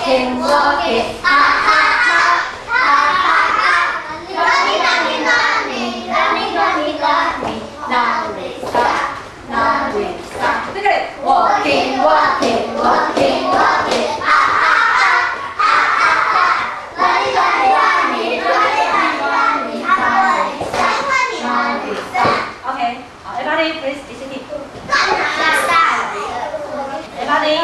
walking, walking, ha ha ha, ha ha ha. Running, running, running, running, running, running. Now we stop, now we stop. Look at it. Walking, walking, walking, walking, ha ha ha, ha ha ha. Running, running, running, running, running, running. Now we stop, now we stop. Okay, everybody, please be seated. Everybody,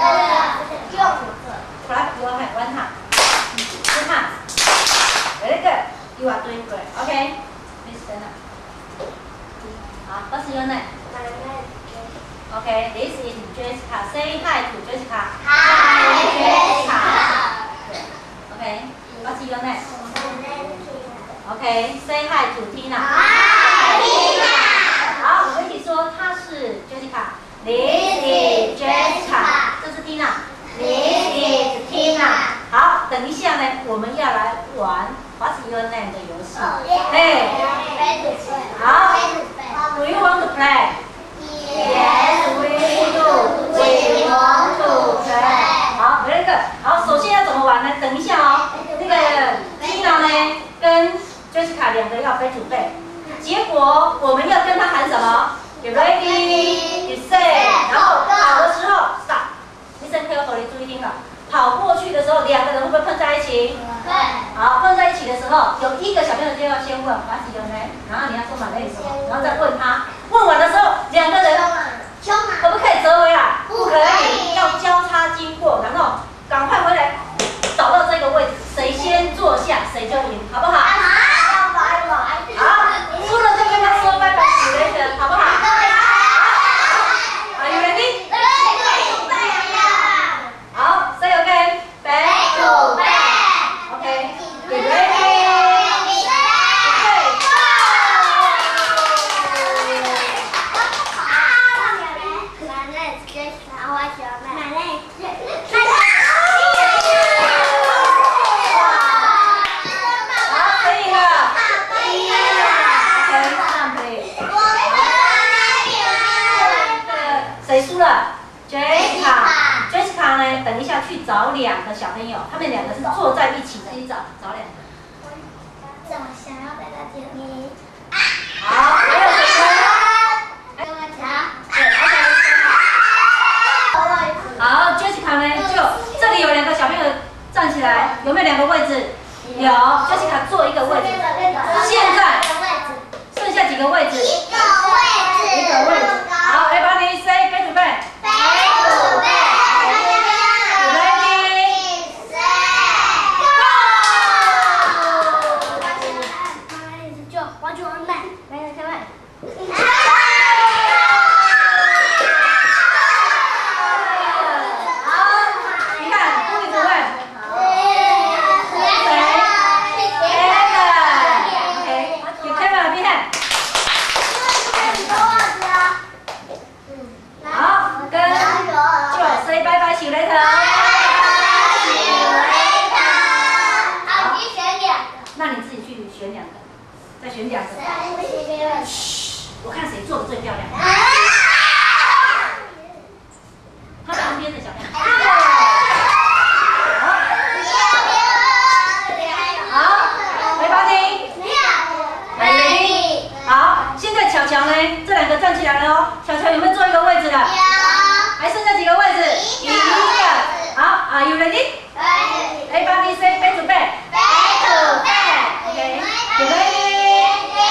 clap your hand one time. Two hands. Very good. You are doing great. Okay, please stand up. What's your name? Okay, this is Jessica. Say hi to Jessica. Hi, Jessica. Okay, what's your name? Okay, say hi to Tina. Hi, Tina. 好，我们一起说，她是 Jessica。This is Jessica。这是 Tina。This is Tina。好，等一下呢，我们要来玩 What's your name 的游戏。哎，好。Do you want to play? Yes, we do. We want to play. 好 ，very good。好，首先要怎么玩呢？等一下哦，那个 Tina 呢跟 Jessica 两个要背准备，结果我们要跟他喊什么 ？You ready? You say. 然后跑的时候 stop。Listen carefully， 注意听了。跑过去的时候，两个人会不会碰在一起？对。好，碰在一起的时候，有一个小朋友就要先问 What's your name？ 然后你要说满类什么，然后再问他。问完的时候，两个人可不可以折回来？不可以，要交叉经过，然后赶快回来找到这个位置，谁先坐下谁就赢，好不好？好，输了就跟他说拜拜，许雷神，好不好？ Are you ready？ 好 ，say again， back to back。OK，you ready？ 谁输了 ？Jessica。Jessica 呢？等一下去找两个小朋友，他们两个是坐在一起的，自己找两个。 怎么想要带他见面？ 好，还有谁呢？好 ，Jessica 呢？就这里有两个小朋友站起来，有没有两个位置？有 ，Jessica 坐一个位置。现在剩下几个位置？一个位置。好 ，everybody say back to back。 那你自己去选两个，再选两个。嘘，我看谁做的最漂亮。他旁边的小朋友。好，everybody。好，现在巧巧呢？这两个站起来了哦。巧巧有没有坐一个位置的？有。还剩下几个位置？一个。好 ，Are you ready？ Everybody say back to back。 OK， you ready？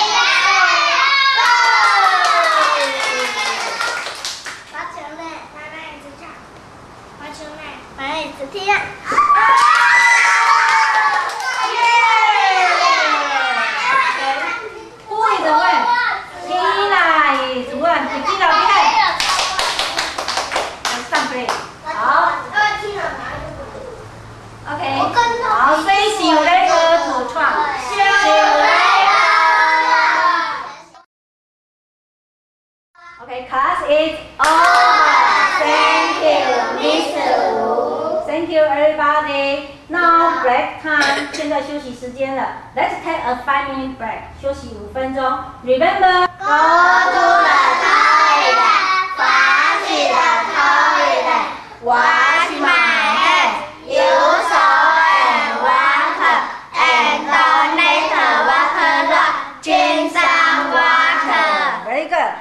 把球呢，把那一只唱，把球呢，把那一只踢。 Who is the one? Tina is one. Tina behind. Let's play. 好。OK。好 ，say see you later to Trump. Okay, class is over. Thank you, Miss Wu. Thank you, everybody. Now break time. 现在休息时间了。Let's take a 5-minute break. 休息5分钟。Remember, go to the toilet. 发起了 toilet. Wash my hands.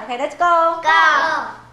OK，Let's go。 Go。